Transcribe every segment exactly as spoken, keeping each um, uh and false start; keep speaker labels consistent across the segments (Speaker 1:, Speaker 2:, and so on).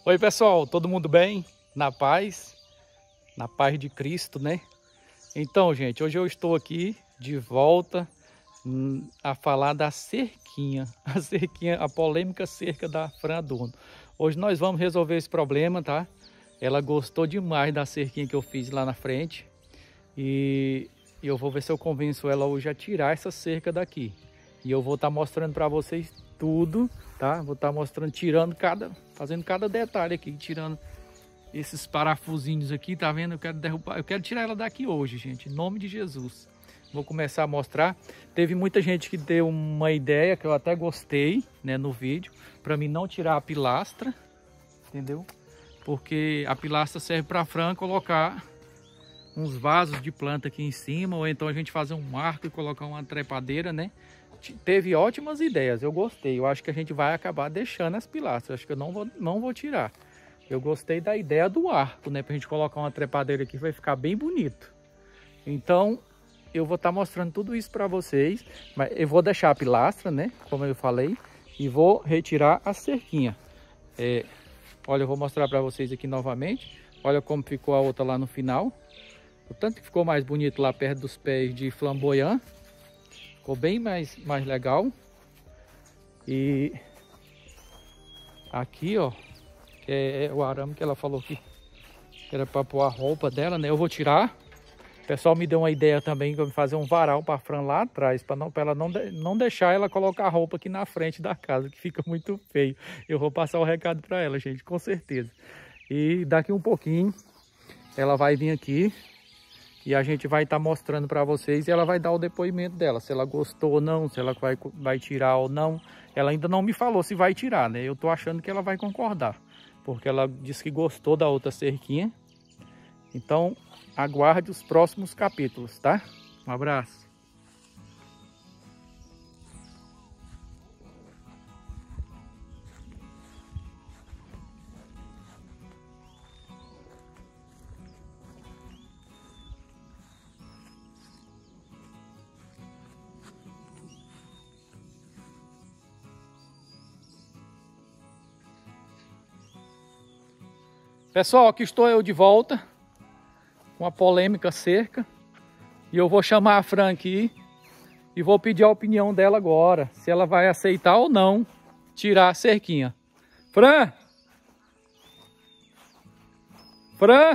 Speaker 1: Oi pessoal, todo mundo bem? Na paz? Na paz de Cristo, né? Então, gente, hoje eu estou aqui de volta hum, a falar da cerquinha, a cerquinha, a polêmica cerca da Fran Adorno. Hoje nós vamos resolver esse problema, tá? Ela gostou demais da cerquinha que eu fiz lá na frente e eu vou ver se eu convenço ela hoje a tirar essa cerca daqui. E eu vou estar mostrando para vocês tudo, tá? Vou estar mostrando, tirando cada, fazendo cada detalhe aqui, tirando esses parafusinhos aqui, tá vendo? Eu quero derrubar, eu quero tirar ela daqui hoje, gente, em nome de Jesus. Vou começar a mostrar. Teve muita gente que deu uma ideia que eu até gostei, né, no vídeo, para mim não tirar a pilastra, entendeu? Porque a pilastra serve para a Fran colocar uns vasos de planta aqui em cima, ou então a gente fazer um arco e colocar uma trepadeira, né? Teve ótimas ideias, eu gostei. Eu acho que a gente vai acabar deixando as pilastras. Acho que eu não vou, não vou tirar. Eu gostei da ideia do arco, né? Pra gente colocar uma trepadeira aqui, vai ficar bem bonito. Então, eu vou estar tá mostrando tudo isso para vocês. Mas eu vou deixar a pilastra, né? Como eu falei. E vou retirar a cerquinha. É, olha, eu vou mostrar para vocês aqui novamente. Olha como ficou a outra lá no final. O tanto que ficou mais bonito lá perto dos pés de flamboyant. Ficou bem mais, mais legal. E aqui, ó, que é, é o arame que ela falou que era para pôr a roupa dela, né? Eu vou tirar. O pessoal me deu uma ideia também de fazer um varal para a Fran lá atrás, para não, para ela não, de, não deixar ela colocar a roupa aqui na frente da casa, que fica muito feio. Eu vou passar o recado para ela, gente, com certeza. E daqui um pouquinho ela vai vir aqui. E a gente vai estar tá mostrando para vocês e ela vai dar o depoimento dela, se ela gostou ou não, se ela vai, vai tirar ou não. Ela ainda não me falou se vai tirar, né? Eu tô achando que ela vai concordar, porque ela disse que gostou da outra cerquinha. Então, aguarde os próximos capítulos, tá? Um abraço. Pessoal, aqui estou eu de volta com a polêmica cerca e eu vou chamar a Fran aqui e vou pedir a opinião dela agora, se ela vai aceitar ou não tirar a cerquinha. Fran! Fran!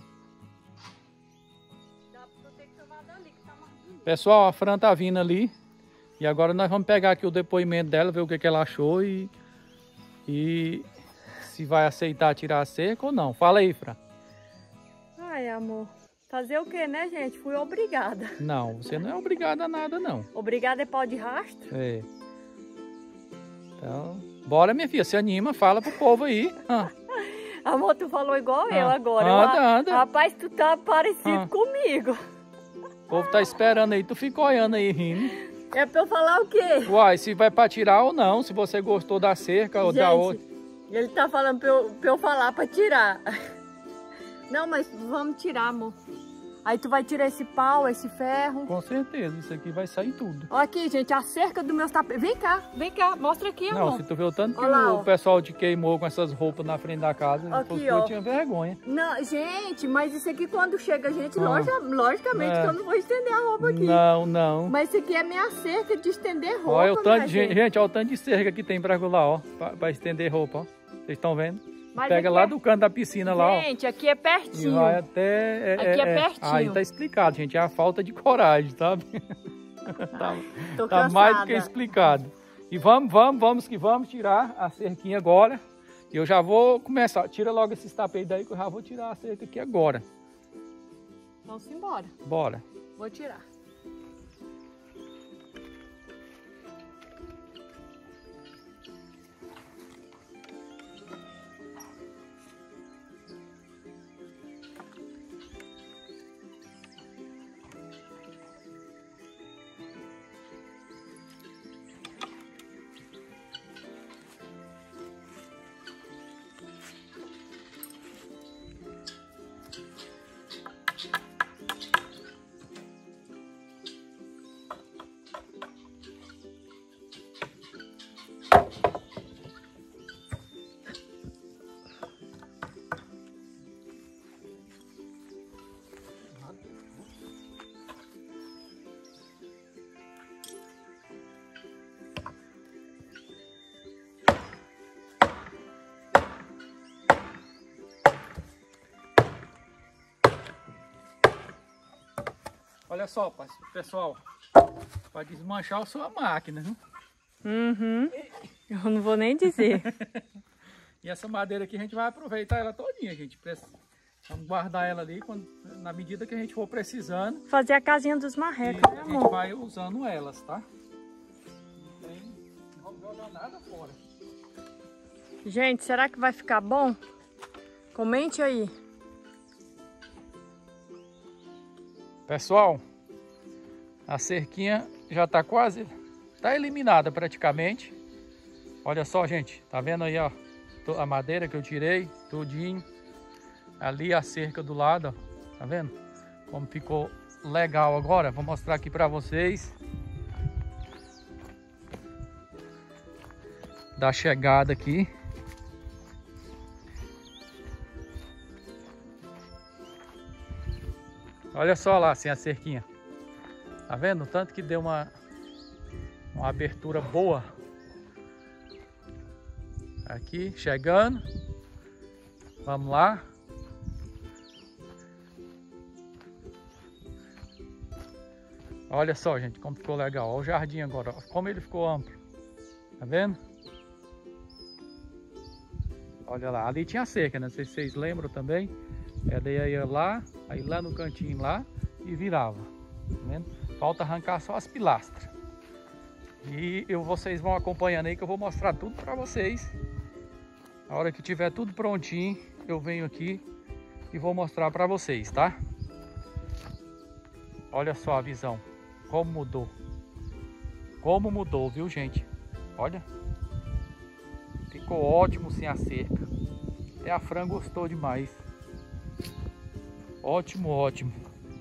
Speaker 1: Pessoal, a Fran tá vindo ali e agora nós vamos pegar aqui o depoimento dela, ver o que, que ela achou e... e... se vai aceitar tirar a cerca ou não. Fala aí, Fran.
Speaker 2: Ai, amor. Fazer o que, né, gente? Fui obrigada.
Speaker 1: Não, você não é obrigada a nada, não.
Speaker 2: Obrigada é pau de rastro?
Speaker 1: É. Então, bora, minha filha. Se anima, fala pro povo aí. Ah.
Speaker 2: Amor, tu falou igual
Speaker 1: ah.
Speaker 2: eu agora.
Speaker 1: Anda,
Speaker 2: eu,
Speaker 1: anda.
Speaker 2: Rapaz, tu tá parecido
Speaker 1: ah.
Speaker 2: comigo.
Speaker 1: O povo tá esperando aí. Tu fica olhando aí, rindo.
Speaker 2: É pra eu falar o quê?
Speaker 1: Uai, se vai pra tirar ou não. Se você gostou da cerca ou
Speaker 2: gente,
Speaker 1: da outra.
Speaker 2: Ele tá falando pra eu, pra eu falar pra tirar. Não, mas vamos tirar, amor. Aí tu vai tirar esse pau, esse ferro.
Speaker 1: Com certeza, isso aqui vai sair tudo.
Speaker 2: Olha aqui, gente, a cerca dos meus tapetes. Vem cá, vem cá, mostra aqui, amor.
Speaker 1: Não, se tu vê o tanto que
Speaker 2: lá,
Speaker 1: o, o pessoal te queimou com essas roupas na frente da casa,
Speaker 2: aqui,
Speaker 1: eu
Speaker 2: ó.
Speaker 1: tinha vergonha.
Speaker 2: Não, gente, mas isso aqui quando chega, gente,
Speaker 1: ah.
Speaker 2: loja, logicamente
Speaker 1: é.
Speaker 2: que eu não vou estender a roupa aqui.
Speaker 1: Não, não.
Speaker 2: Mas isso aqui é minha cerca de estender roupa.
Speaker 1: Olha o tanto de
Speaker 2: gente.
Speaker 1: gente, olha o tanto de cerca que tem pra lá, ó, pra, pra estender roupa, ó. Vocês estão vendo?
Speaker 2: Mas
Speaker 1: pega lá
Speaker 2: é...
Speaker 1: do canto da piscina lá, ó.
Speaker 2: Gente, aqui é pertinho.
Speaker 1: E vai até... É,
Speaker 2: aqui é, é pertinho.
Speaker 1: Aí tá explicado, gente. É a falta de coragem, sabe? tá
Speaker 2: Tô
Speaker 1: tá mais do que explicado. E vamos, vamos, vamos que vamos tirar a cerquinha agora. E eu já vou começar. Tira logo esses tapetes daí que eu já vou tirar a cerca aqui agora.
Speaker 2: Vamos embora.
Speaker 1: Bora.
Speaker 2: Vou tirar.
Speaker 1: Olha só, pessoal, para desmanchar a sua máquina, viu?
Speaker 2: Uhum. Eu não vou nem dizer.
Speaker 1: E essa madeira aqui a gente vai aproveitar ela todinha, gente. Vamos guardar ela ali quando, na medida que a gente for precisando.
Speaker 2: Fazer a casinha dos marrecos, né, amor?
Speaker 1: A gente vai usando elas, tá? Não tem, não vamos jogar nada fora.
Speaker 2: Gente, será que vai ficar bom? Comente aí.
Speaker 1: Pessoal, a cerquinha já tá quase, tá eliminada praticamente. Olha só, gente, tá vendo aí, ó, a madeira que eu tirei, tudinho. Ali a cerca do lado, ó, tá vendo? Como ficou legal agora. Vou mostrar aqui pra vocês. Da chegada aqui. Olha só lá, assim, a cerquinha. Tá vendo? Tanto que deu uma, uma abertura boa. Aqui, chegando. Vamos lá. Olha só, gente, como ficou legal. Olha o jardim agora, ó, como ele ficou amplo. Tá vendo? Olha lá, ali tinha cerca, né? Não sei se vocês lembram também. Ela ia lá, aí lá no cantinho lá e virava. Tá vendo? Falta arrancar só as pilastras. E eu, vocês vão acompanhando aí que eu vou mostrar tudo pra vocês. A hora que tiver tudo prontinho, eu venho aqui e vou mostrar pra vocês, tá? Olha só a visão. Como mudou. Como mudou, viu, gente? Olha. Ficou ótimo sem a cerca. Até a Fran gostou demais. Ótimo, ótimo.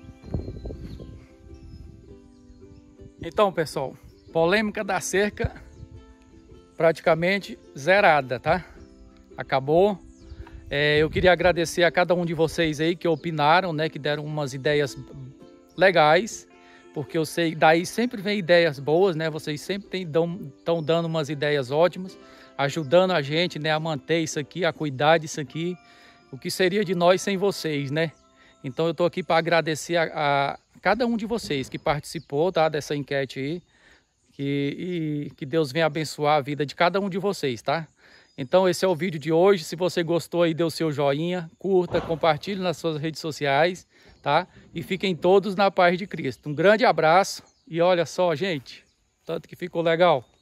Speaker 1: Então, pessoal, polêmica da cerca praticamente zerada, tá? Acabou. É, eu queria agradecer a cada um de vocês aí que opinaram, né? Que deram umas ideias legais. Porque eu sei, daí sempre vem ideias boas, né? Vocês sempre estão dando umas ideias ótimas, ajudando a gente, né, a manter isso aqui, a cuidar disso aqui. O que seria de nós sem vocês, né? Então eu estou aqui para agradecer a, a cada um de vocês que participou, tá, dessa enquete aí. Que, e que Deus venha abençoar a vida de cada um de vocês, tá? Então esse é o vídeo de hoje. Se você gostou aí, dê o seu joinha, curta, compartilhe nas suas redes sociais, tá? E fiquem todos na paz de Cristo. Um grande abraço e olha só, gente, tanto que ficou legal.